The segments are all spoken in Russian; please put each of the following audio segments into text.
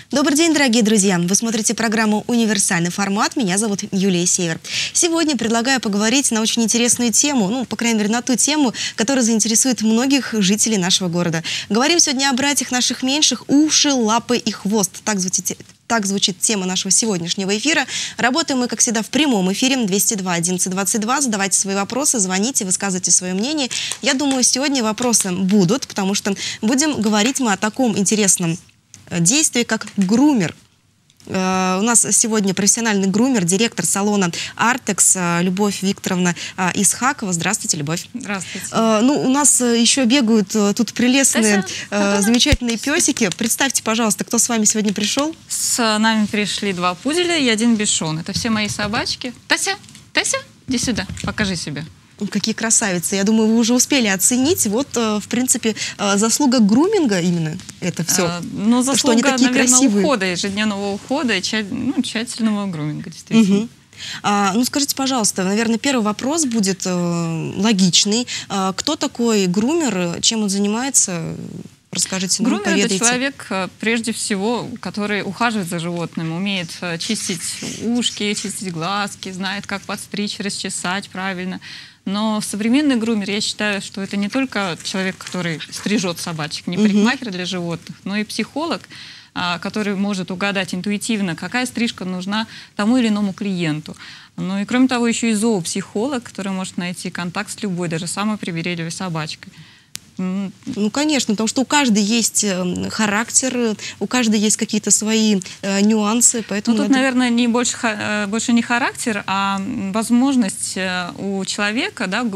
Добрый день, дорогие друзья! Вы смотрите программу «Универсальный формат». Меня зовут Юлия Север. Сегодня предлагаю поговорить на очень интересную тему, по крайней мере, на ту тему, которая заинтересует многих жителей нашего города. Говорим сегодня о братьях наших меньших: уши, лапы и хвост. Так звучит тема нашего сегодняшнего эфира. Работаем мы, как всегда, в прямом эфире 202 11 22. Задавайте свои вопросы, звоните, высказывайте свое мнение. Я думаю, сегодня вопросы будут, потому что будем говорить мы о таком интересном действие, как грумер. У нас сегодня профессиональный грумер, директор салона «Артекс» Любовь Викторовна Исхакова. Здравствуйте, Любовь. Здравствуйте. У нас еще бегают тут прелестные, замечательные песики. Представьте, пожалуйста, кто с вами сегодня пришел? С нами пришли 2 пуделя и 1 бишон. Это все мои собачки. Тася, иди сюда, покажи себя. Какие красавицы. Я думаю, вы уже успели оценить. Вот, в принципе, заслуга груминга именно это все. Ну, заслуга, что они такие наверное, красивые. ухода, ежедневного ухода и тщательного груминга, действительно. Скажите, пожалуйста, наверное, первый вопрос будет логичный. Кто такой грумер, чем он занимается? Расскажите нам, Грумер — поведайте. это человек, прежде всего, который ухаживает за животным, умеет чистить ушки, чистить глазки, знает, как подстричь, расчесать правильно. Но современный грумер, я считаю, что это не только человек, который стрижет собачек, не парикмахер для животных, но и психолог, который может угадать интуитивно, какая стрижка нужна тому или иному клиенту. Ну и кроме того, еще и зоопсихолог, который может найти контакт с любой, даже самой привередливой собачкой. Ну, конечно, потому что у каждой есть характер, у каждой есть какие-то свои нюансы, поэтому... Ну, тут, наверное, больше не характер, а возможность у человека, да,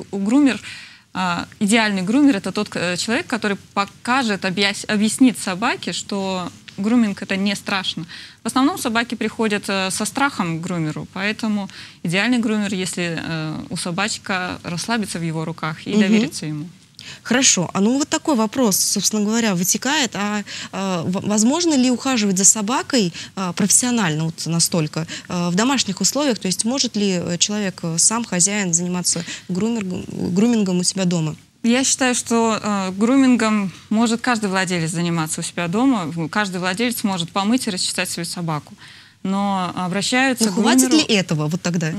идеальный грумер — это тот человек, который покажет, объяснит собаке, что груминг — это не страшно. В основном собаки приходят со страхом к грумеру, поэтому идеальный грумер, если у собачка расслабится в его руках и доверится ему. Хорошо. Вот такой вопрос, собственно говоря, вытекает. Возможно ли ухаживать за собакой профессионально, вот настолько, в домашних условиях? То есть может ли человек, сам хозяин, заниматься грумингом у себя дома? Я считаю, что грумингом может каждый владелец заниматься у себя дома. Каждый владелец может помыть и расчесать свою собаку. Но обращаются к грумеру... Хватит ли этого вот тогда?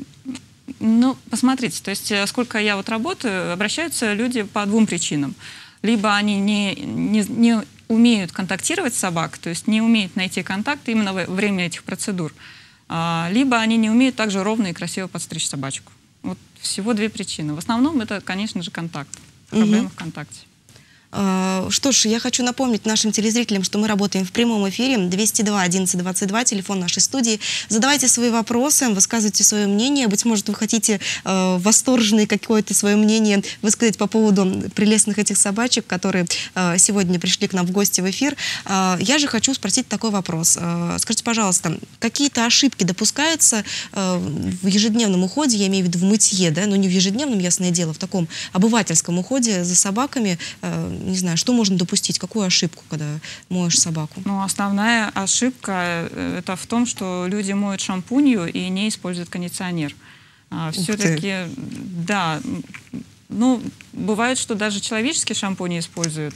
Ну, посмотрите, то есть сколько я вот работаю, обращаются люди по 2 причинам. Либо они не умеют контактировать с собакой, то есть не умеют найти контакт именно во время этих процедур, либо они не умеют также ровно и красиво подстричь собачку. Вот всего 2 причины. В основном это, конечно же, контакт, проблема в контакте. Что ж, я хочу напомнить нашим телезрителям, что мы работаем в прямом эфире. 202 11 22, телефон нашей студии. Задавайте свои вопросы, высказывайте свое мнение. Быть может, вы хотите восторженное какое-то свое мнение высказать по поводу прелестных этих собачек, которые сегодня пришли к нам в гости в эфир. Я же хочу спросить такой вопрос. Скажите, пожалуйста, какие-то ошибки допускаются в ежедневном уходе, я имею в виду в мытье, да, но не в ежедневном, ясное дело, в таком обывательском уходе за собаками? Не знаю, что можно допустить, какую ошибку, когда моешь собаку? Ну, основная ошибка это в том, что люди моют шампунью и не используют кондиционер. Все-таки, да, бывает, что даже человеческий шампунь используют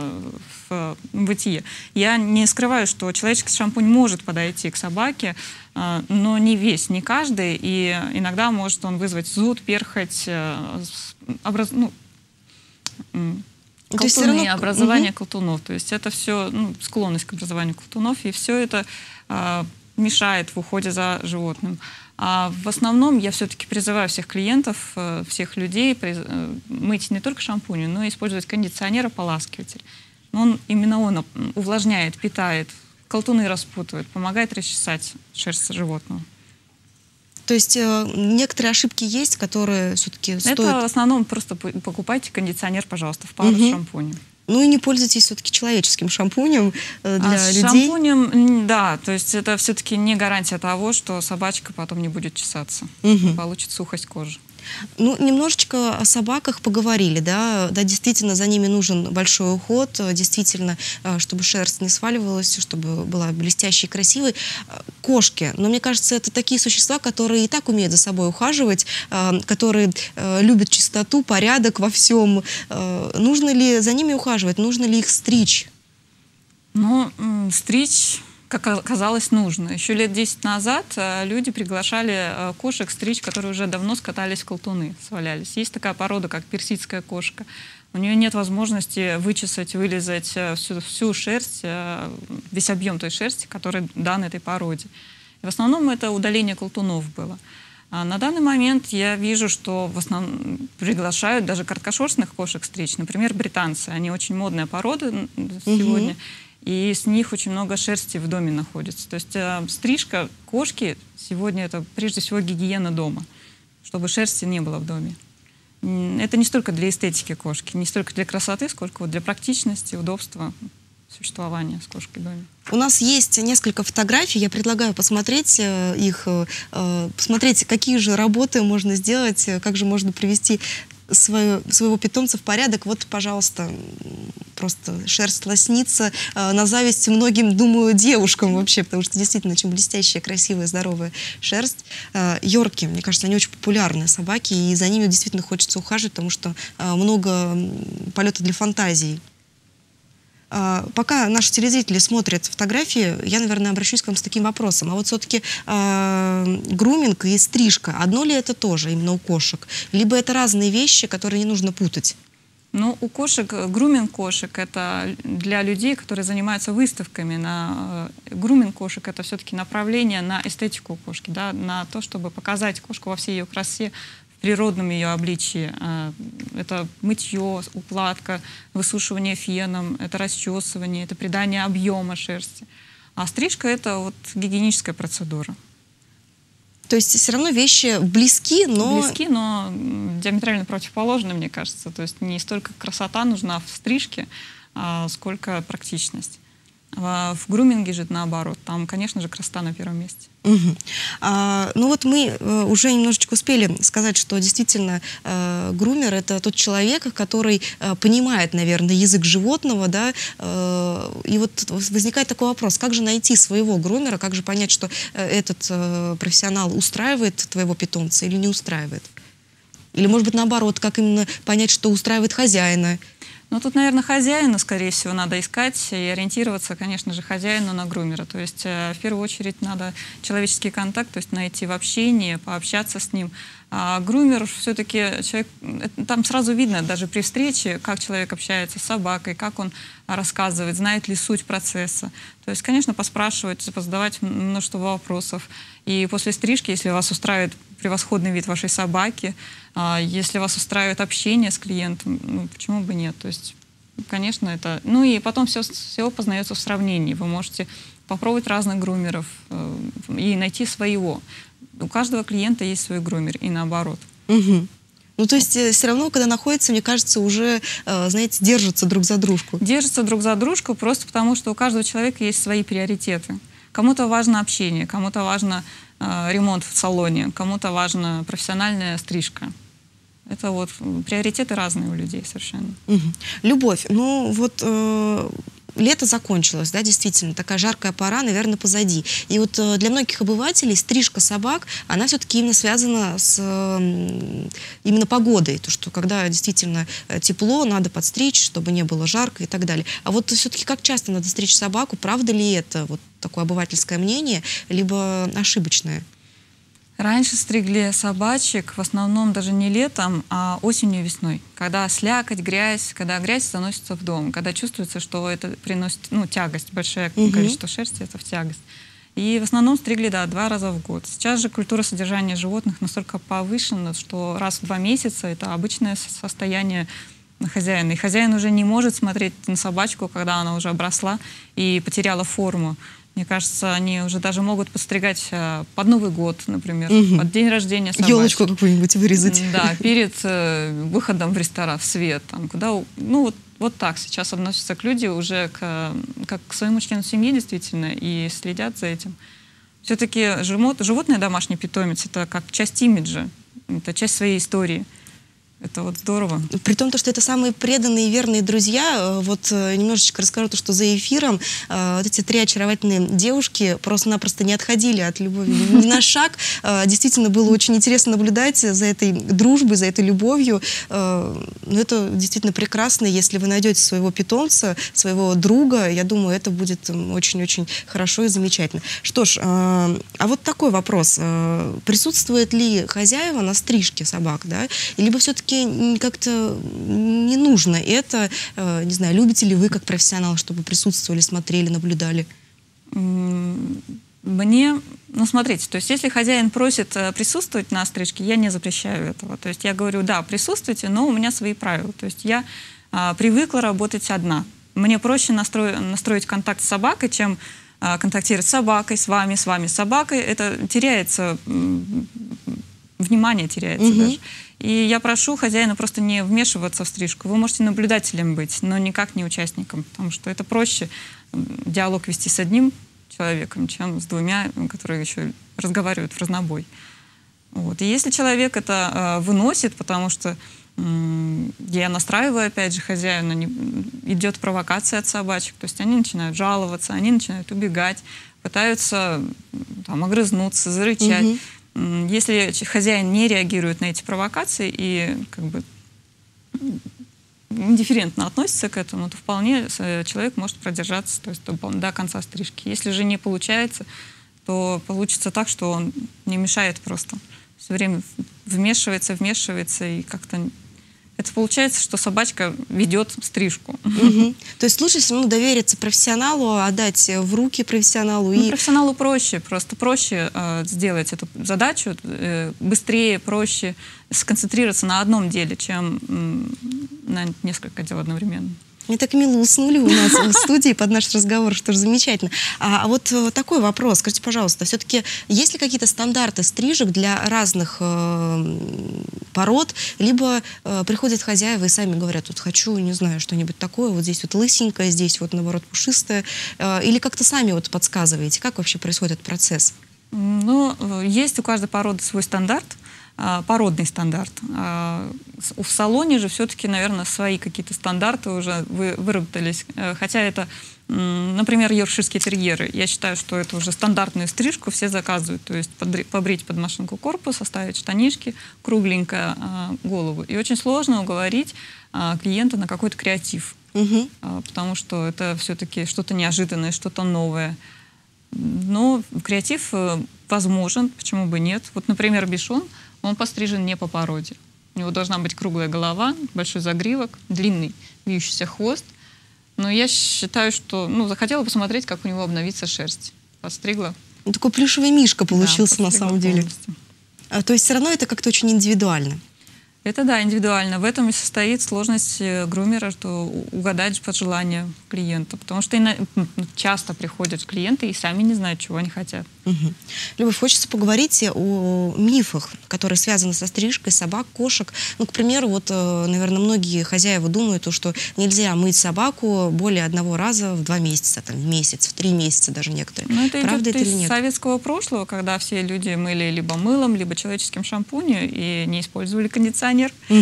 в мытье. Я не скрываю, что человеческий шампунь может подойти к собаке, но не весь, не каждый, и иногда может он вызвать зуд, перхоть, колтуны, образование колтунов. То есть это все склонность к образованию колтунов, и все это мешает в уходе за животным. А в основном я все-таки призываю всех клиентов, всех людей мыть не только шампунью, но и использовать кондиционер, ополаскиватель. Именно он увлажняет, питает, колтуны распутывает, помогает расчесать шерсть животного. То есть некоторые ошибки есть, которые все-таки стоят... Это в основном просто покупайте кондиционер, пожалуйста, в пару с шампунем. Ну и не пользуйтесь все-таки человеческим шампунем для людей. Шампунем, да, то есть это все-таки не гарантия того, что собачка потом не будет чесаться, получит сухость кожи. Ну, немножечко о собаках поговорили, да, действительно, за ними нужен большой уход, действительно, чтобы шерсть не сваливалась, чтобы была блестящей и красивой. Кошки, но мне кажется, это такие существа, которые и так умеют за собой ухаживать, которые любят чистоту, порядок во всем. Нужно ли за ними ухаживать, нужно ли их стричь? Ну, стричь, как оказалось, нужно. Еще лет 10 назад люди приглашали кошек стричь, которые уже давно скатались в колтуны, свалялись. Есть такая порода, как персидская кошка. У нее нет возможности вычесать, вылезать всю шерсть, весь объем той шерсти, который дан этой породе. И в основном это удаление колтунов было. А на данный момент я вижу, что в основном приглашают даже короткошерстных кошек стричь. Например, британцы. Они очень модная порода сегодня. И с них очень много шерсти в доме находится. То есть стрижка кошки сегодня это прежде всего гигиена дома, чтобы шерсти не было в доме. Это не столько для эстетики кошки, не столько для красоты, сколько вот для практичности, удобства существования с кошкой в доме. У нас есть несколько фотографий, я предлагаю посмотреть их, посмотреть, какие же работы можно сделать, как же можно привести своего питомца в порядок. Вот, пожалуйста, просто шерсть лоснится на зависть многим, думаю, девушкам вообще, потому что действительно очень блестящая, красивая, здоровая шерсть. Йорки, мне кажется, они очень популярные собаки, и за ними действительно хочется ухаживать, потому что много полета для фантазии. Пока наши телезрители смотрят фотографии, я, наверное, обращусь к вам с таким вопросом. А вот все-таки груминг и стрижка, одно ли это тоже именно у кошек? Либо это разные вещи, которые не нужно путать? Ну, у кошек, груминг кошек — это для людей, которые занимаются выставками. Груминг кошек — это все-таки направление на эстетику кошки, да, на то, чтобы показать кошку во всей ее красе, в природном ее обличии. Это мытье, укладка, высушивание феном, это расчесывание, это придание объема шерсти. А стрижка — это вот гигиеническая процедура. То есть все равно вещи близки, но... Близки, но диаметрально противоположны, мне кажется. То есть не столько красота нужна в стрижке, сколько практичность. В груминге же наоборот. Там, конечно же, красота на первом месте. Ну вот мы уже немножечко успели сказать, что действительно грумер — это тот человек, который понимает, наверное, язык животного, да, и вот возникает такой вопрос: как же найти своего грумера, как же понять, что этот профессионал устраивает твоего питомца или не устраивает? Или, может быть, наоборот, как именно понять, что устраивает хозяина? Ну, тут, наверное, хозяина, скорее всего, надо искать и ориентироваться, конечно же, хозяину на грумера. То есть, в первую очередь, надо человеческий контакт, то есть найти в общении, пообщаться с ним. А грумер все-таки человек, там сразу видно, даже при встрече, как человек общается с собакой, как он рассказывает, знает ли суть процесса. То есть, конечно, поспрашивать, позадавать множество вопросов. И после стрижки, если вас устраивает превосходный вид вашей собаки, если вас устраивает общение с клиентом, ну, почему бы нет? То есть, конечно, это... Ну и потом все познается в сравнении. Вы можете попробовать разных грумеров и найти своего. У каждого клиента есть свой грумер, и наоборот. Угу. Ну, то есть все равно, когда находятся, мне кажется, уже, знаете, держатся друг за дружку. Держатся друг за дружку просто потому, что у каждого человека есть свои приоритеты. Кому-то важно общение, кому-то важно ремонт в салоне, кому-то важна профессиональная стрижка. Это вот приоритеты разные у людей совершенно. Угу. Любовь, ну вот лето закончилось, да, действительно, такая жаркая пора, наверное, позади. И вот для многих обывателей стрижка собак, она все-таки именно связана с именно погодой, то, что когда действительно тепло, надо подстричь, чтобы не было жарко и так далее. А вот все-таки как часто надо стричь собаку, правда ли это вот такое обывательское мнение, либо ошибочное? Раньше стригли собачек в основном даже не летом, а осенью и весной. Когда слякоть, грязь, когда грязь заносится в дом, когда чувствуется, что это приносит тягость, большое количество шерсти, это в тягость. И в основном стригли, да, 2 раза в год. Сейчас же культура содержания животных настолько повышена, что раз в 2 месяца это обычное состояние хозяина. И хозяин уже не может смотреть на собачку, когда она уже обросла и потеряла форму. Мне кажется, они уже даже могут подстригать под Новый год, например, под день рождения собачки. Елочку какую-нибудь вырезать. Да, перед выходом в ресторан, в свет. Там, куда, ну, вот так сейчас относятся к люди уже как к своему члену семьи, действительно, и следят за этим. Все-таки животное, домашний питомец, это как часть имиджа, это часть своей истории. Это вот здорово. При том, что это самые преданные и верные друзья. Вот немножечко расскажу то, что за эфиром вот эти 3 очаровательные девушки просто-напросто не отходили от любови ни на шаг. Действительно было очень интересно наблюдать за этой дружбой, за этой любовью. Но это действительно прекрасно. Если вы найдете своего питомца, своего друга, я думаю, это будет очень-очень хорошо и замечательно. Что ж, а вот такой вопрос. Присутствуют ли хозяева на стрижке собак, да? Либо все-таки как-то не нужно это? Не знаю, любите ли вы как профессионал, чтобы присутствовали, смотрели, наблюдали? Мне, ну смотрите, то есть если хозяин просит присутствовать на стрижке, я не запрещаю этого. То есть я говорю, да, присутствуйте, но у меня свои правила. То есть я привыкла работать одна. Мне проще настроить контакт с собакой, чем контактировать с собакой, с вами, с собакой. Это теряется, внимание теряется даже. И я прошу хозяина просто не вмешиваться в стрижку. Вы можете наблюдателем быть, но никак не участником, потому что это проще диалог вести с одним человеком, чем с 2, которые еще разговаривают в разнобой. Вот. И если человек это выносит, потому что я настраиваю, опять же, хозяина, идет провокация от собачек, то есть они начинают жаловаться, они начинают убегать, пытаются там огрызнуться, зарычать. Если хозяин не реагирует на эти провокации и как бы индифферентно относится к этому, то вполне человек может продержаться, то есть до конца стрижки. Если же не получается, то получится так, что он не мешает просто. Все время вмешивается и как-то... Это получается, что собачка ведет стрижку. То есть лучше все равно довериться профессионалу, отдать в руки профессионалу. Ну, профессионалу проще, просто проще сделать эту задачу, быстрее, проще сконцентрироваться на одном деле, чем на несколько дел одновременно. Мне так мило уснули у нас в студии под наш разговор, что ж замечательно. А вот такой вопрос, скажите, пожалуйста, все-таки есть ли какие-то стандарты стрижек для разных пород, либо приходят хозяева и сами говорят, вот хочу, не знаю, что-нибудь такое, вот здесь вот лысенькое, здесь вот наоборот пушистое, или как-то сами вот подсказываете, как вообще происходит этот процесс? Ну, есть у каждой породы свой стандарт, породный стандарт. В салоне же все-таки, наверное, свои какие-то стандарты уже выработались. Хотя это, например, йоркширские терьеры. Я считаю, что это уже стандартную стрижку все заказывают. То есть побрить под машинку корпус, оставить штанишки, кругленькая голову. И очень сложно уговорить клиента на какой-то креатив. Потому что это все-таки что-то неожиданное, что-то новое. Но креатив возможен, почему бы нет. Вот, например, бишон, он пострижен не по породе. У него должна быть круглая голова, большой загривок, длинный вьющийся хвост. Но я считаю, что... Ну, захотела посмотреть, как у него обновится шерсть. Подстригла. Ну, такой плюшевый мишка получился, да, на самом деле. Полностью. То есть все равно это как-то очень индивидуально. Это да, индивидуально. В этом и состоит сложность грумера, что угадать пожелания клиента. Потому что часто приходят клиенты и сами не знают, чего они хотят. Любовь, хочется поговорить о мифах, которые связаны со стрижкой собак, кошек. Ну, к примеру, вот, наверное, многие хозяева думают, что нельзя мыть собаку более 1 раза в 2 месяца, там, в месяц, в 3 месяца даже некоторые. Но это правда идет это или из нет? советского прошлого, когда все люди мыли либо мылом, либо человеческим шампунем и не использовали кондиционер.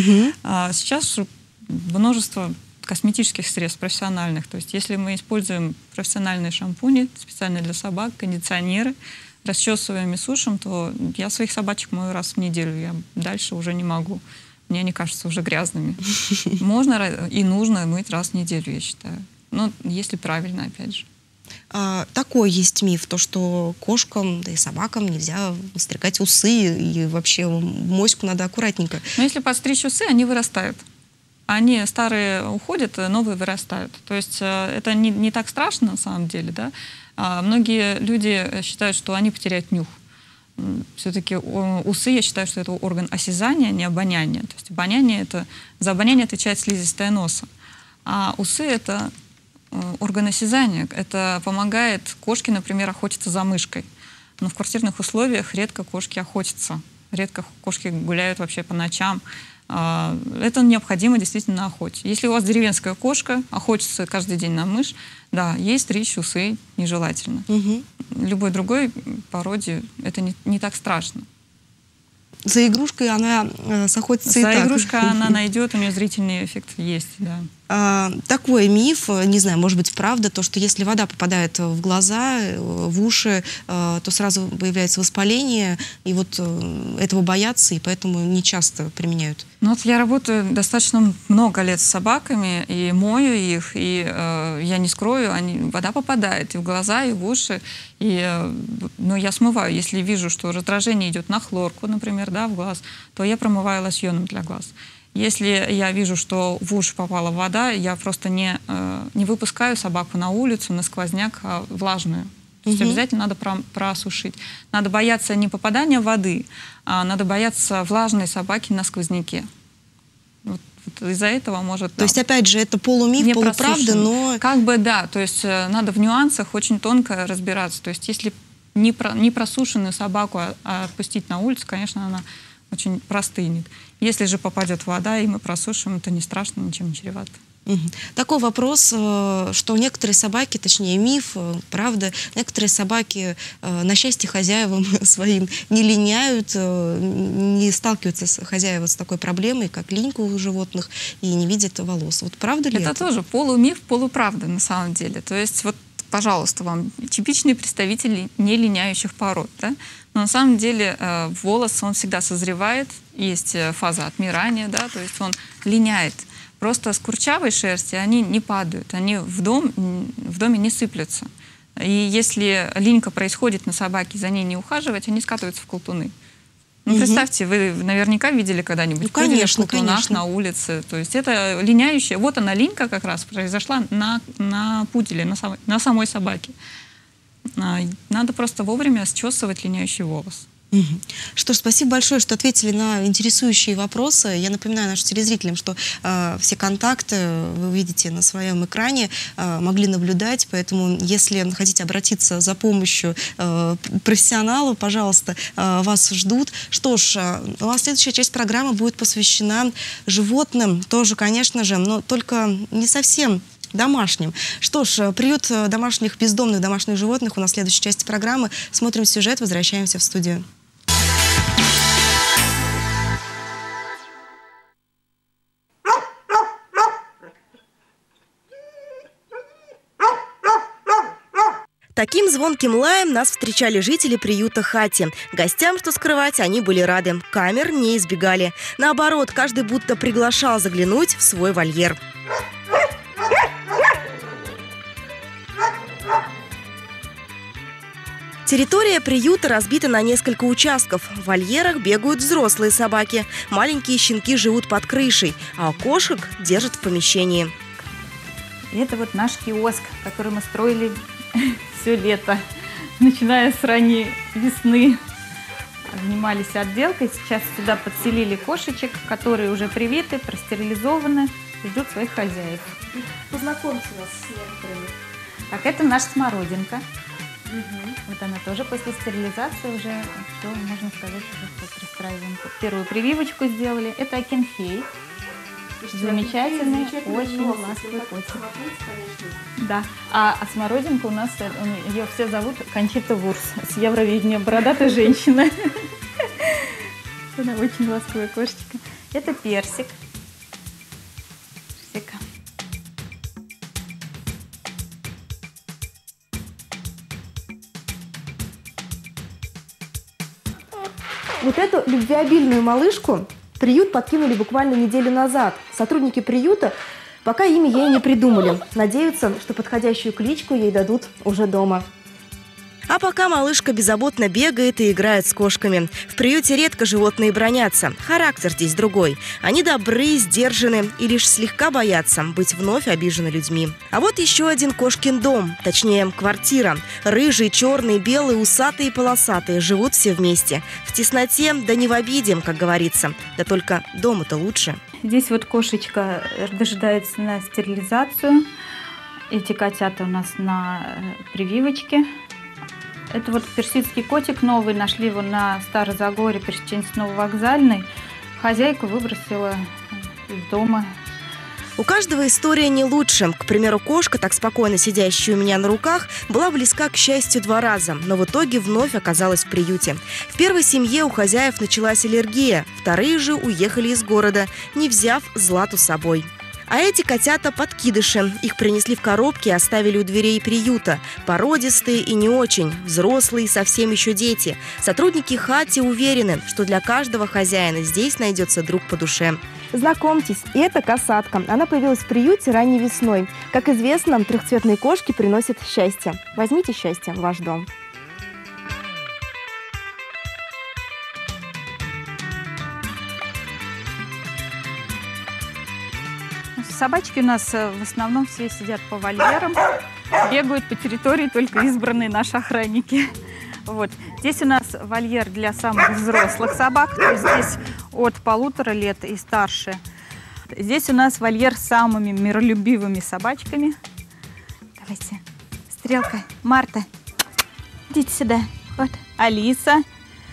А сейчас множество косметических средств профессиональных. То есть если мы используем профессиональные шампуни, специально для собак, кондиционеры, расчесываем и сушим, то я своих собачек мою раз в неделю. Я дальше уже не могу. Мне они кажутся уже грязными. Можно и нужно мыть раз в неделю, я считаю. Но если правильно, опять же. Такой есть миф, то, что кошкам, да и собакам нельзя стригать усы, и вообще моську надо аккуратненько. Но если подстричь усы, они вырастают. Они старые уходят, новые вырастают. То есть это не так страшно на самом деле. Да? Многие люди считают, что они потеряют нюх. Все-таки усы, я считаю, что это орган осязания, не обоняния. То есть обоняние за обоняние отвечает слизистая носа. А усы — это орган осязания. Это помогает кошке, например, охотиться за мышкой. Но в квартирных условиях редко кошки охотятся. Редко кошки гуляют вообще по ночам. Это необходимо действительно на охоте. Если у вас деревенская кошка, охотится каждый день на мышь, да, ей стричь усы нежелательно. Любой другой породе это не так страшно. за игрушкой она охотится и так. За игрушкой она найдет, у нее зрительный эффект есть, да. Такой миф, не знаю, может быть, правда, то, что если вода попадает в глаза, в уши, то сразу появляется воспаление, и вот этого боятся, и поэтому не часто применяют. Ну вот я работаю достаточно много лет с собаками, и мою их, и я не скрою, вода попадает и в глаза, и в уши, но я смываю. Если вижу, что раздражение идет на хлорку, например, да, в глаз, то я промываю лосьоном для глаз. Если я вижу, что в уши попала вода, я просто не выпускаю собаку на улицу, на сквозняк влажную. То есть обязательно надо просушить. Надо бояться не попадания воды, а надо бояться влажной собаки на сквозняке. Вот из-за этого может... То есть, опять же, это полумиф, полуправда, но... Как бы да, то есть надо в нюансах очень тонко разбираться. То есть если не просушенную собаку отпустить на улицу, конечно, она очень простынет. Если же попадет вода, и мы просушим, это не страшно, ничем не чревато. Такой вопрос, что некоторые собаки, точнее миф, правда, некоторые собаки на счастье хозяевам своим не линяют, не сталкиваются хозяева с такой проблемой, как линька у животных, и не видят волос. Вот правда ли это? Это тоже полумиф, полуправда на самом деле. То есть вот, пожалуйста, вам типичные представители нелиняющих пород, да? Но на самом деле волос, он всегда созревает, есть фаза отмирания, да, то есть он линяет. Просто с курчавой шерсти они не падают, они в доме не сыплются. И если линька происходит на собаке, за ней не ухаживать, они скатываются в колтуны. Ну, представьте, вы наверняка видели когда-нибудь пуделя в колтунах на улице. То есть это линяющая, вот она линька как раз произошла на пуделе, на самой собаке. Надо просто вовремя счесывать линяющий волос. Что ж, спасибо большое, что ответили на интересующие вопросы. Я напоминаю нашим телезрителям, что все контакты вы увидите на своем экране, могли наблюдать, поэтому если хотите обратиться за помощью профессионалов, пожалуйста, вас ждут. Что ж, у нас следующая часть программы будет посвящена животным, тоже, конечно же, но только не совсем домашним. Что ж, приют домашних бездомных домашних животных у нас в следующей части программы. Смотрим сюжет, возвращаемся в студию. Таким звонким лаем нас встречали жители приюта Хати. Гостям, что скрывать, они были рады. Камер не избегали. Наоборот, каждый будто приглашал заглянуть в свой вольер. Территория приюта разбита на несколько участков. В вольерах бегают взрослые собаки. Маленькие щенки живут под крышей, а кошек держат в помещении. Это вот наш киоск, который мы строили все лето, начиная с ранней весны. Занимались отделкой. Сейчас сюда подселили кошечек, которые уже привиты, простерилизованы, ждут своих хозяев. Познакомьте нас с некоторыми. Так, это наша смородинка. Вот она тоже после стерилизации уже, все, можно сказать, уже пристраиваем. Первую прививочку сделали. Это акинфей. Замечательный, очень ласковый котик. Да. А смородинка у нас, ее все зовут Кончита Вурс с Евровидения. Бородатая женщина. Она очень ласковая кошечка. Это персик. Вот эту любвеобильную малышку приют подкинули буквально неделю назад. Сотрудники приюта пока имя ей не придумали. Надеются, что подходящую кличку ей дадут уже дома. А пока малышка беззаботно бегает и играет с кошками. В приюте редко животные бранятся. Характер здесь другой. Они добры, сдержаны и лишь слегка боятся быть вновь обижены людьми. А вот еще один кошкин дом, точнее квартира. Рыжие, черные, белые, усатые и полосатые живут все вместе. В тесноте, да не в обиде, как говорится. Да только дома-то лучше. Здесь вот кошечка дожидается на стерилизацию. Эти котята у нас на прививочке. Это вот персидский котик новый, нашли его на Старозагоре, Причинцево-Вокзальной. Хозяйка выбросила из дома. У каждого история не лучше. К примеру, кошка, так спокойно сидящая у меня на руках, была близка к счастью 2 раза, но в итоге вновь оказалась в приюте. В первой семье у хозяев началась аллергия, вторые же уехали из города, не взяв Злату с собой. А эти котята – подкидыши. Их принесли в коробке и оставили у дверей приюта. Породистые и не очень, взрослые и совсем еще дети. Сотрудники Хати уверены, что для каждого хозяина здесь найдется друг по душе. Знакомьтесь, это касатка. Она появилась в приюте ранней весной. Как известно, трехцветные кошки приносят счастье. Возьмите счастье в ваш дом. Собачки у нас в основном все сидят по вольерам, бегают по территории только избранные наши охранники. Вот. Здесь у нас вольер для самых взрослых собак, то есть здесь от 1,5 лет и старше. Здесь у нас вольер с самыми миролюбивыми собачками. Давайте. Стрелка, Марта, идите сюда. Вот. Алиса,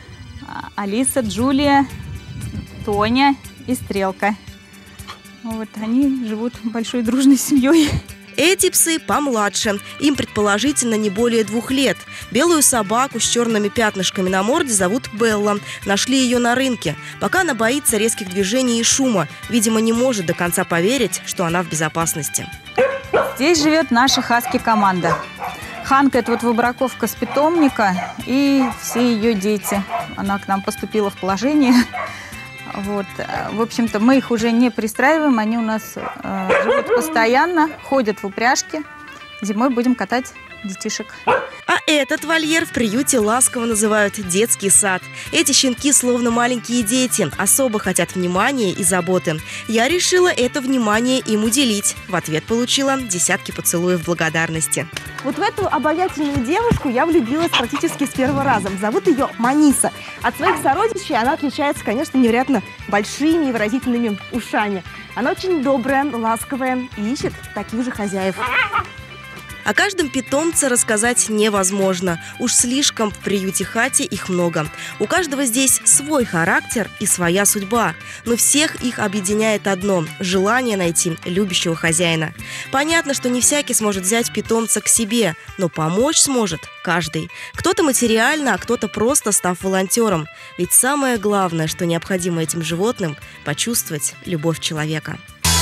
Джулия, Тоня и Стрелка. Вот, они живут большой дружной семьей. Эти псы помладше. Им предположительно не более 2 лет. Белую собаку с черными пятнышками на морде зовут Белла. Нашли ее на рынке. Пока она боится резких движений и шума. Видимо, не может до конца поверить, что она в безопасности. Здесь живет наша хаски-команда. Ханка – это вот выбраковка с питомника и все ее дети. Она к нам поступила в положение. Вот. В общем-то, мы их уже не пристраиваем, они у нас живут постоянно, ходят в упряжке. Зимой будем катать детишек. А этот вольер в приюте ласково называют детский сад. Эти щенки словно маленькие дети, особо хотят внимания и заботы. Я решила это внимание им уделить. В ответ получила десятки поцелуев благодарности. Вот в эту обаятельную девушку я влюбилась практически с первого раза. Зовут ее Маниса. От своих сородичей она отличается, конечно, невероятно большими и выразительными ушами. Она очень добрая, ласковая и ищет таких же хозяев. О каждом питомце рассказать невозможно. Уж слишком в приюте Хати их много. У каждого здесь свой характер и своя судьба. Но всех их объединяет одно – желание найти любящего хозяина. Понятно, что не всякий сможет взять питомца к себе, но помочь сможет каждый. Кто-то материально, а кто-то просто став волонтером. Ведь самое главное, что необходимо этим животным – почувствовать любовь человека.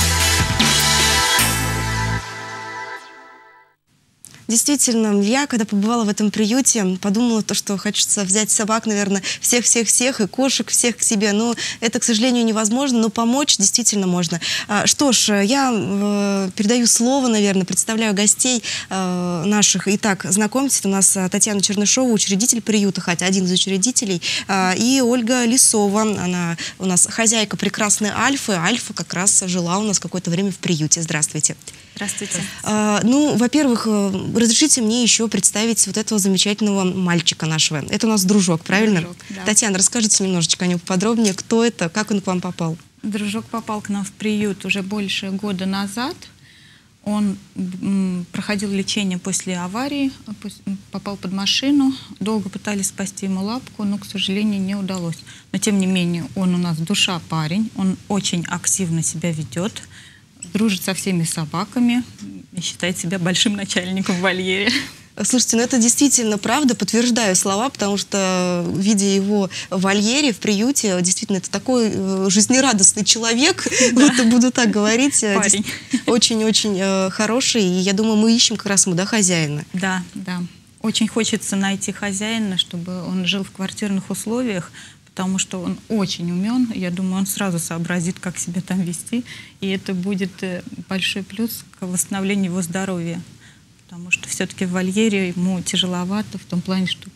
Действительно, я, когда побывала в этом приюте, подумала, что хочется взять собак, наверное, всех-всех-всех, и кошек всех к себе. Но это, к сожалению, невозможно, но помочь действительно можно. Что ж, я передаю слово, наверное, представляю гостей наших. Итак, знакомьтесь, у нас Татьяна Чернышова, учредитель приюта «Хатя», один из учредителей, и Ольга Лисова, она у нас хозяйка прекрасной Альфы. Альфа как раз жила у нас какое-то время в приюте. Здравствуйте. Здравствуйте. Ну, во-первых, разрешите мне еще представить вот этого замечательного мальчика нашего. Это у нас дружок, правильно? Дружок, да. Татьяна, расскажите немножечко о нем подробнее. Кто это, как он к вам попал? Дружок попал к нам в приют уже больше года назад. Он проходил лечение после аварии, попал под машину. Долго пытались спасти ему лапку, но, к сожалению, не удалось. Но, тем не менее, он у нас душа парень. Он очень активно себя ведет. Дружит со всеми собаками и считает себя большим начальником в вольере. Слушайте, ну это действительно правда, подтверждаю слова, потому что, видя его в вольере, в приюте, действительно, это такой жизнерадостный человек, вот буду так говорить, очень-очень хороший, и я думаю, мы ищем как раз ему, да, хозяина. Да, да. Очень хочется найти хозяина, чтобы он жил в квартирных условиях, потому что он очень умен. Я думаю, он сразу сообразит, как себя там вести. И это будет большой плюс к восстановлению его здоровья. Потому что все-таки в вольере ему тяжеловато в том плане, что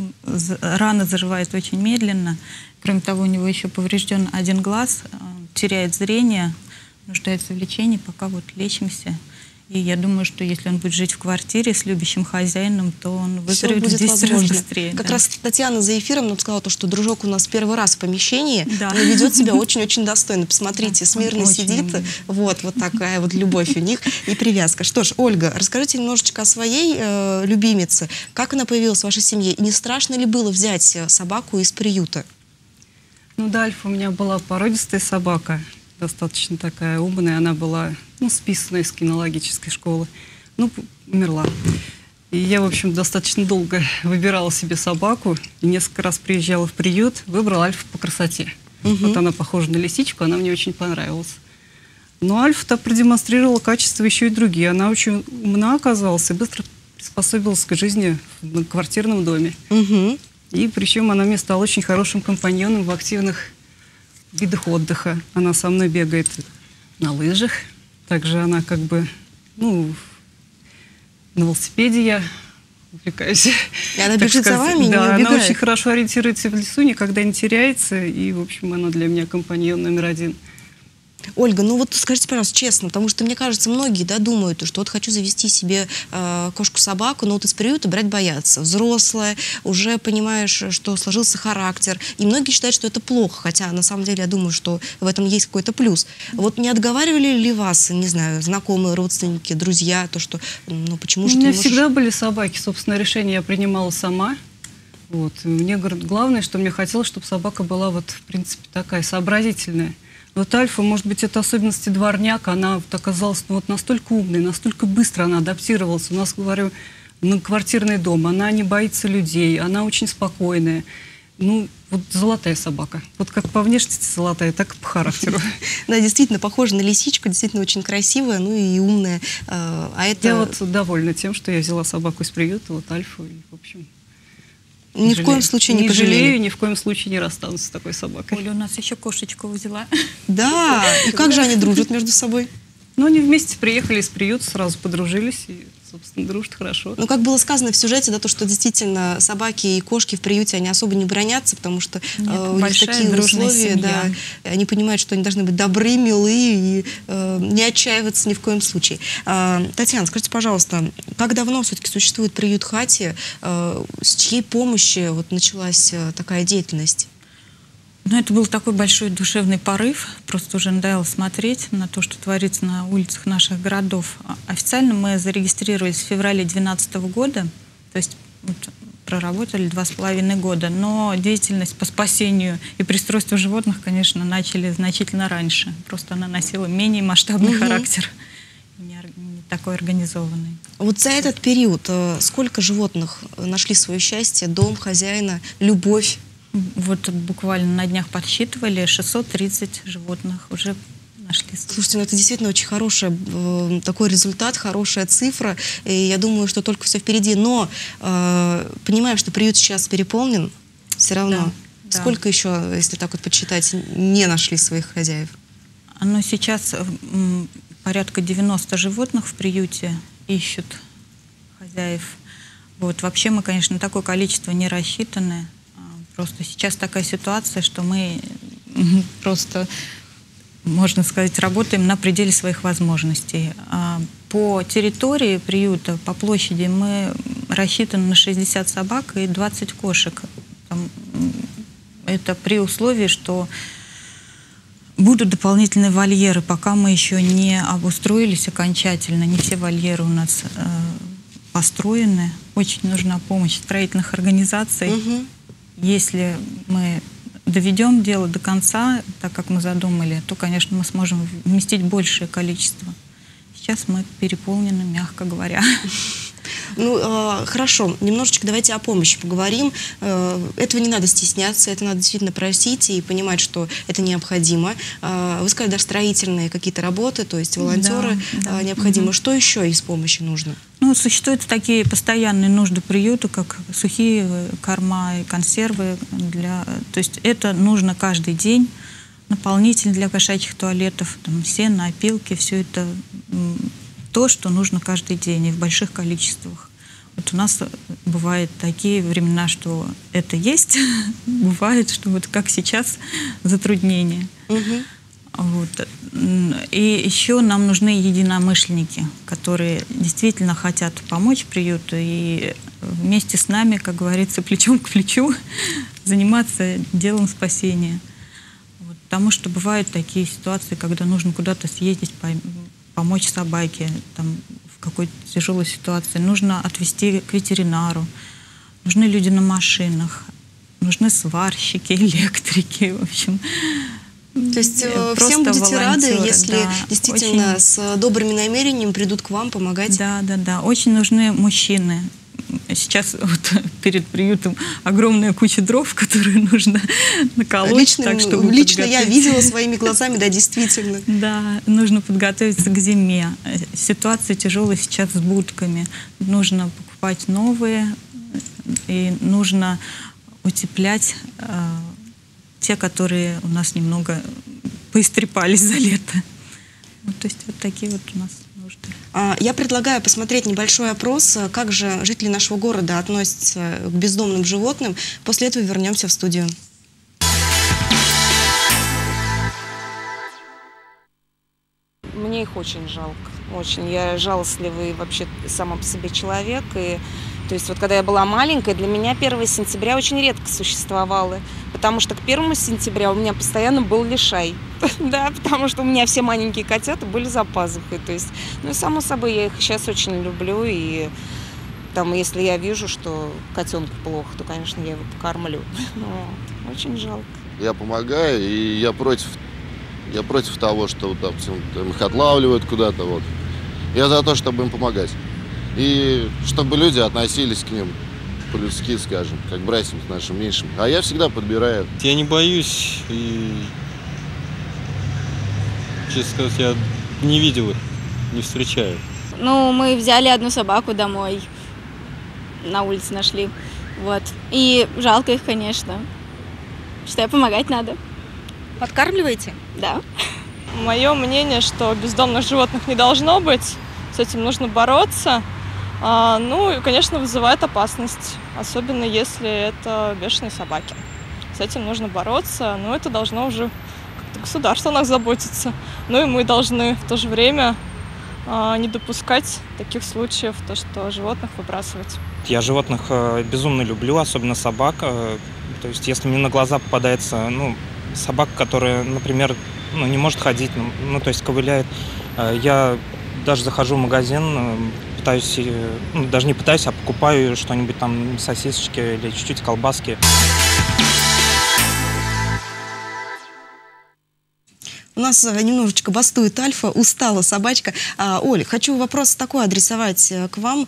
рана заживает очень медленно. Кроме того, у него еще поврежден один глаз, теряет зрение, нуждается в лечении, пока вот лечимся. И я думаю, что если он будет жить в квартире с любящим хозяином, то он выздоровеет в 10 раз быстрее. Как раз Татьяна за эфиром нам сказала, что дружок у нас первый раз в помещении, но ведет себя очень-очень достойно. Посмотрите, смирно сидит. Вот такая вот любовь у них и привязка. Что ж, Ольга, расскажите немножечко о своей любимице. Как она появилась в вашей семье? И не страшно ли было взять собаку из приюта? Ну да, Альфа у меня была породистая собака, достаточно такая умная. Она была ну, списанная из кинологической школы. Ну, умерла. И я, в общем, достаточно долго выбирала себе собаку. И несколько раз приезжала в приют, выбрала Альфу по красоте. Вот она похожа на лисичку, она мне очень понравилась. Но Альфа-то продемонстрировала качества еще и другие. Она очень умна оказалась и быстро приспособилась к жизни в квартирном доме. И причем она мне стала очень хорошим компаньоном в активных видах отдыха. Она со мной бегает на лыжах. Также она как бы, ну, на велосипеде я увлекаюсь. И она бежит за вами, не да, убегает? она очень хорошо ориентируется в лесу, никогда не теряется. И, в общем, она для меня компаньон номер один. Ольга, ну вот скажите, пожалуйста, честно, потому что, мне кажется, многие, да, думают, что вот хочу завести себе кошку-собаку, но вот из приюта брать боятся. Взрослая, уже понимаешь, что сложился характер. И многие считают, что это плохо, хотя на самом деле я думаю, что в этом есть какой-то плюс. Вот не отговаривали ли вас, не знаю, знакомые, родственники, друзья, то, что, ну почему же ты не можешь... У меня всегда были собаки, собственно, решение я принимала сама. Вот. Мне говорят, главное, что мне хотелось, чтобы собака была вот, в принципе, такая сообразительная. Вот Альфа, может быть, это особенности дворняка, она вот оказалась ну, вот настолько умной, настолько быстро она адаптировалась. У нас, говорю, квартирный дом, она не боится людей, она очень спокойная. Ну, вот золотая собака. Вот как по внешности золотая, так и по характеру. Да, действительно, похожа на лисичку, действительно очень красивая, ну и умная. Я вот довольна тем, что я взяла собаку из приюта, вот Альфу, и, в общем... Ни в коем случае не пожалели. Жалею, ни в коем случае не расстанусь с такой собакой. Оля у нас еще кошечку взяла. Да, и как же они дружат между собой? Ну, они вместе приехали из приюта, сразу подружились и, собственно, дружат хорошо. Ну, как было сказано в сюжете, да, то, что действительно собаки и кошки в приюте, они особо не бронятся, потому что у них такие условия, да, они понимают, что они должны быть добры, милые и не отчаиваться ни в коем случае. Татьяна, скажите, пожалуйста, как давно все-таки существует приют Хати, с чьей помощи вот началась такая деятельность? Ну, это был такой большой душевный порыв. Просто уже надоело смотреть на то, что творится на улицах наших городов. Официально мы зарегистрировались в феврале 2012 года. То есть вот, проработали 2,5 года. Но деятельность по спасению и пристройству животных, конечно, начали значительно раньше. Просто она носила менее масштабный характер. Не такой организованный. Вот за этот период сколько животных нашли свое счастье, дом, хозяина, любовь? Вот буквально на днях подсчитывали, 630 животных уже нашли. Слушайте, ну это действительно очень хороший такой результат, хорошая цифра. И я думаю, что только все впереди. Но понимаю, что приют сейчас переполнен, все равно. Да, сколько еще, если так вот подсчитать, не нашли своих хозяев? Ну, сейчас порядка 90 животных в приюте ищут хозяев. Вот. Вообще мы, конечно, на такое количество не рассчитаны. Просто сейчас такая ситуация, что мы просто, можно сказать, работаем на пределе своих возможностей. По территории приюта, по площади мы рассчитаны на 60 собак и 20 кошек. Это при условии, что будут дополнительные вольеры, пока мы еще не обустроились окончательно. Не все вольеры у нас построены. Очень нужна помощь строительных организаций. Если мы доведем дело до конца, так как мы задумали, то, конечно, мы сможем вместить большее количество. Сейчас мы переполнены, мягко говоря. Ну, хорошо, немножечко давайте о помощи поговорим. Этого не надо стесняться, это надо действительно просить и понимать, что это необходимо. Вы сказали, даже строительные какие-то работы, то есть волонтеры необходимы. Что еще из помощи нужно? Ну, существуют такие постоянные нужды приюта, как сухие корма и консервы. То есть это нужно каждый день. Наполнитель для кошачьих туалетов, там, сено, опилки, все это то, что нужно каждый день и в больших количествах. Вот у нас бывают такие времена, что это есть, бывает, что вот как сейчас затруднения. Вот. И еще нам нужны единомышленники, которые действительно хотят помочь приюту и вместе с нами, как говорится, плечом к плечу заниматься делом спасения. Вот. Потому что бывают такие ситуации, когда нужно куда-то съездить, помочь собаке там, в какой-то тяжелой ситуации. Нужно отвезти к ветеринару. Нужны люди на машинах. Нужны сварщики, электрики. В общем, То есть Просто всем будете рады, волонтеры, если да, действительно очень. с добрыми намерениями придут к вам помогать. Да. Очень нужны мужчины. Сейчас вот перед приютом огромная куча дров, которые нужно наколоть. Лично я видела своими глазами, да, действительно. Да, нужно подготовиться к зиме. Ситуация тяжелая сейчас с будками. Нужно покупать новые, и нужно утеплять те, которые у нас немного поистрепались за лето. Вот, то есть вот такие вот у нас нужды. Я предлагаю посмотреть небольшой опрос, как же жители нашего города относятся к бездомным животным. После этого вернемся в студию. Мне их очень жалко, очень. Я жалостливый вообще сама по себе человек. И, то есть вот когда я была маленькая, для меня 1 сентября очень редко существовало. Потому что к 1 сентября у меня постоянно был лишай. Да, потому что у меня все маленькие котята были за пазухой. То есть, ну и само собой, я их сейчас очень люблю. И там, если я вижу, что котенку плохо, то, конечно, я его покормлю. Вот. Очень жалко. Я помогаю, и я против того, что, допустим, их отлавливают куда-то. Вот. Я за то, чтобы им помогать. И чтобы люди относились к ним по-людски, скажем, как к братьям нашим меньшим. А я всегда подбираю. Я не боюсь, и, честно сказать, я не видел их, не встречаю. Ну, мы взяли одну собаку домой, на улице нашли, вот. И жалко их, конечно. Считаю, помогать надо. Подкармливаете? Да. Мое мнение, что бездомных животных не должно быть, с этим нужно бороться. Ну и, конечно, вызывает опасность, особенно если это бешеные собаки. С этим нужно бороться, но это должно уже как-то государство о нас заботиться. Ну и мы должны в то же время не допускать таких случаев, то, что животных выбрасывать. Я животных безумно люблю, особенно собак. То есть если мне на глаза попадается, собака, которая, например, не может ходить, то есть ковыляет, я даже захожу в магазин, пытаюсь, даже не пытаюсь, а покупаю что-нибудь там, сосисочки или чуть-чуть колбаски. У нас немножечко бастует Альфа, устала собачка. Оль, хочу вопрос такой адресовать к вам.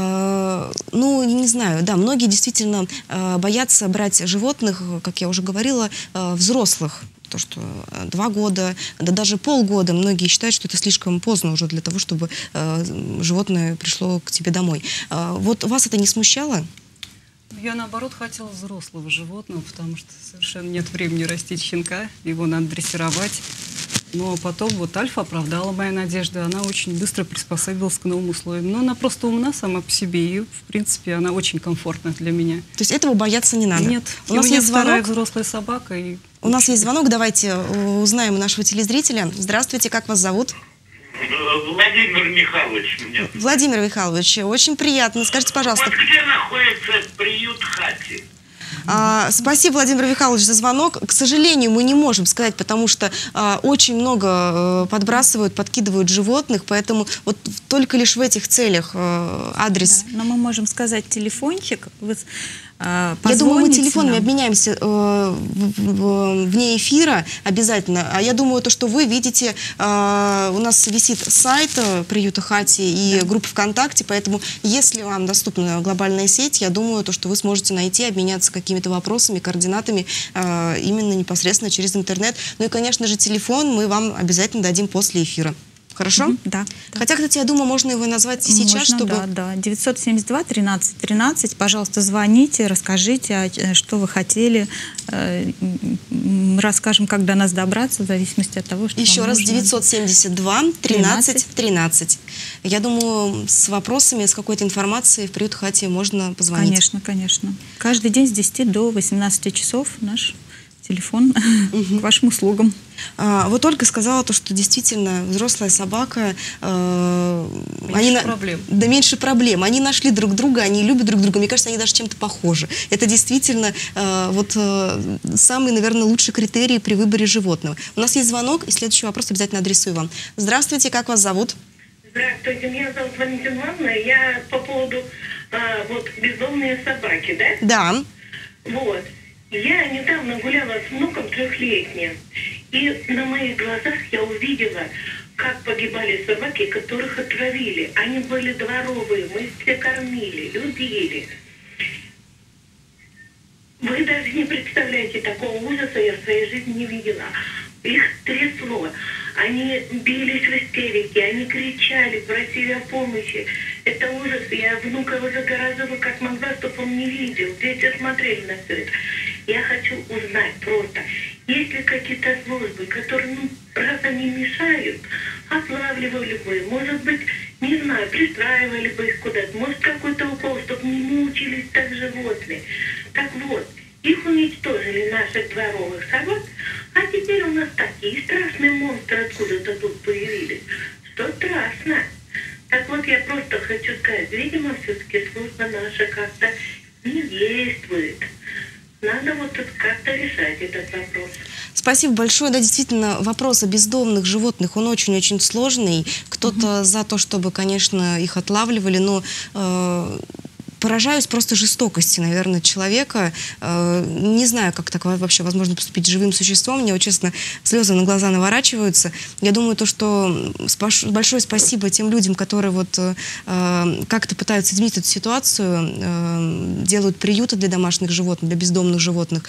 Не знаю, да, многие действительно боятся брать животных, как я уже говорила, взрослых. То, что 2 года, да даже полгода, многие считают, что это слишком поздно уже для того, чтобы животное пришло к тебе домой. Вот вас это не смущало? Я, наоборот, хотела взрослого животного, потому что совершенно нет времени растить щенка, его надо дрессировать. Но потом вот Альфа оправдала мои надежды, она очень быстро приспособилась к новым условиям. Но она просто умна сама по себе, и, в принципе, она очень комфортна для меня. То есть этого бояться не надо? Нет, у нас есть вторая взрослая собака. И у нас есть звонок, давайте узнаем у нашего телезрителя. Здравствуйте, как вас зовут? Владимир Михайлович меня. Владимир Михайлович, очень приятно. Скажите, пожалуйста. Вот где находится приют Хати? Спасибо, Владимир Михайлович, за звонок. К сожалению, мы не можем сказать, потому что очень много подбрасывают, подкидывают животных, поэтому вот только лишь в этих целях адрес. Да, но мы можем сказать телефончик. Я думаю, мы телефонами обменяемся вне эфира обязательно. А я думаю, то, что вы видите, у нас висит сайт приюта Хати и группа ВКонтакте, поэтому если вам доступна глобальная сеть, я думаю, то, что вы сможете найти, обменяться какими-то вопросами, координатами именно непосредственно через интернет. Ну и, конечно же, телефон мы вам обязательно дадим после эфира. Хорошо? Да. Хотя, кстати, я думаю, можно его назвать сейчас, можно, чтобы... Да. 972 13 13. Пожалуйста, звоните, расскажите, что вы хотели. Расскажем, как до нас добраться, в зависимости от того, что Еще вам раз, нужно. 972 13 13. Я думаю, с вопросами, с какой-то информацией в приют Хати можно позвонить. Конечно, конечно. Каждый день с 10 до 18 часов наш телефон к вашим услугам. Вот Ольга сказала то, что действительно взрослая собака... Меньше проблем. Да, меньше проблем. Они нашли друг друга, они любят друг друга. Мне кажется, они даже чем-то похожи. Это действительно самый, наверное, лучший критерий при выборе животного. У нас есть звонок, и следующий вопрос обязательно адресую вам. Здравствуйте, как вас зовут? Здравствуйте, меня зовут Валентина Ивановна. Я по поводу бездомные собаки, да? Да. Вот. Я недавно гуляла с внуком 3-летним, И на моих глазах я увидела, как погибали собаки, которых отравили. Они были дворовые, мы их все кормили, любили. Вы даже не представляете, такого ужаса я в своей жизни не видела. Их трясло. Они бились в истерике, они кричали, просили о помощи. Это ужас. Я внука его загораживала как могла, чтобы он не видел. Дети смотрели на все это. Я хочу узнать просто, есть ли какие-то службы, которые, раз они мешают, отлавливали бы, может быть, не знаю, пристраивали бы их куда-то, может, какой-то укол, чтобы не мучились так животные. Так вот, их уничтожили, наших дворовых собак, а теперь у нас такие страшные монстры откуда-то тут появились, что страшно. Так вот, я просто хочу сказать, видимо, все-таки служба наша как-то не действует. Надо вот тут как-то решать этот вопрос. Спасибо большое. Да, действительно, вопрос о бездомных животных, он очень-очень сложный. Кто-то за то, чтобы, конечно, их отлавливали, но поражаюсь просто жестокости, наверное, человека. Не знаю, как так вообще возможно поступить с живым существом. Мне, вот, честно, слезы на глаза наворачиваются. Я думаю, что большое спасибо тем людям, которые вот как-то пытаются изменить эту ситуацию, делают приюты для домашних животных, для бездомных животных.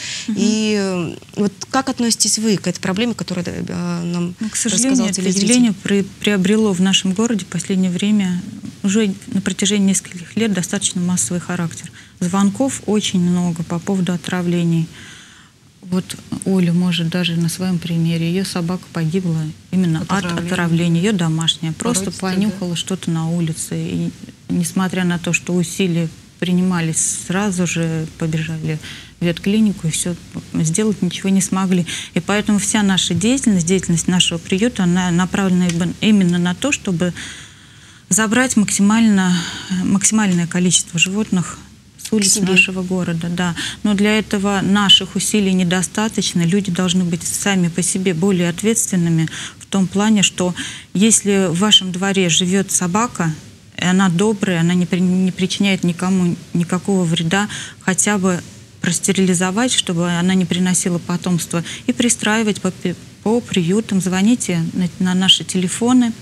И вот как относитесь вы к этой проблеме, которая нам к сожалению, это явление приобрело в нашем городе в последнее время уже на протяжении нескольких лет достаточно массовый характер. Звонков очень много по поводу отравлений. Вот Оля может даже на своем примере. Ее собака погибла именно от отравления. Ее домашняя. Просто понюхала что-то на улице. И несмотря на то, что усилия принимались, сразу же побежали в ветклинику и все, сделать ничего не смогли. И поэтому вся наша деятельность нашего приюта, она направлена именно на то, чтобы забрать максимальное количество животных с улиц нашего города. Да. Но для этого наших усилий недостаточно. Люди должны быть сами по себе более ответственными в том плане, что если в вашем дворе живет собака, и она добрая, она не причиняет никому никакого вреда, хотя бы простерилизовать, чтобы она не приносила потомство, и пристраивать по приютам. Звоните на наши телефоны.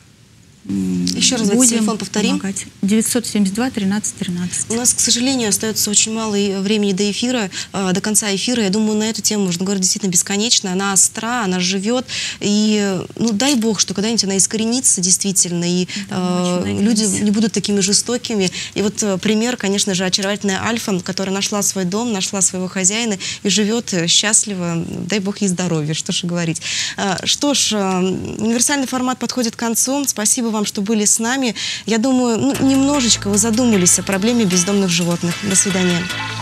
Еще раз телефон повторим. 972-13-13. У нас, к сожалению, остается очень мало времени до эфира, до конца эфира. Я думаю, на эту тему можно говорить действительно бесконечно. Она остра, она живет. И, ну, дай бог, что когда-нибудь она искоренится действительно, и люди не будут такими жестокими. И вот пример, конечно же, очаровательная Альфа, которая нашла свой дом, нашла своего хозяина и живет счастливо. Дай бог ей здоровья, что ж и говорить. Что ж, универсальный формат подходит к концу. Спасибо вам, что были с нами. Я думаю, немножечко вы задумались о проблеме бездомных животных. До свидания.